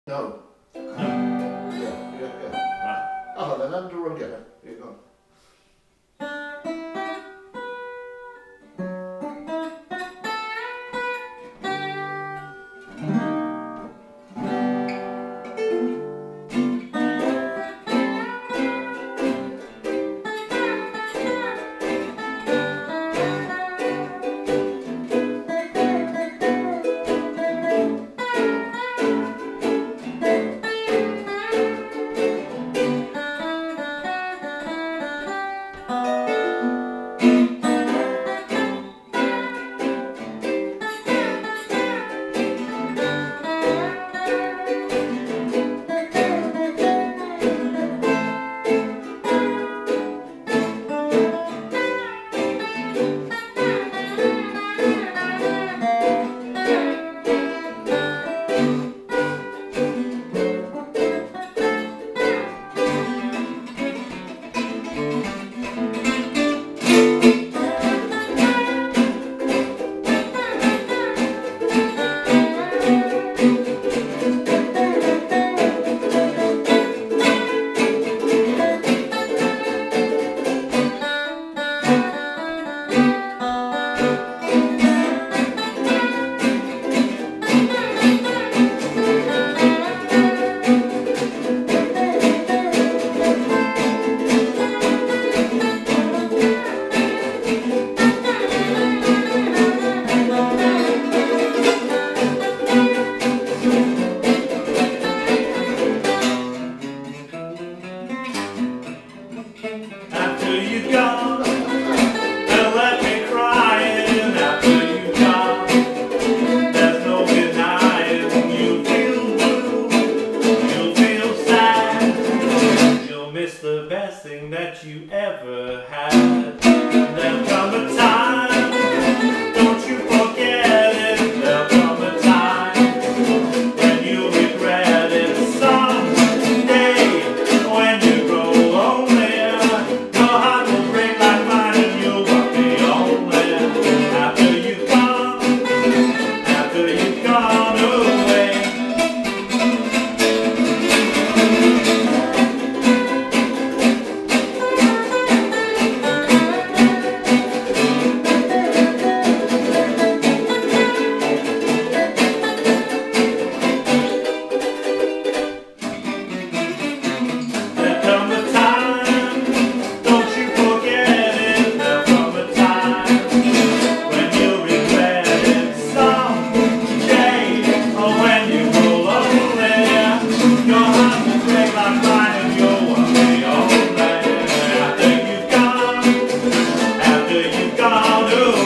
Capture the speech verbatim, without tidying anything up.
No. No. Yeah, yeah, yeah. Right. Oh, then under again. You're gone. After you gone, and let me crying. After you gone, there's no denying. You'll feel blue, you'll feel sad. You'll miss the best thing that you ever had. There'll come a time, don't you forget it. There'll come a time when you'll regret it. Someday, when you grow lonely, gone away.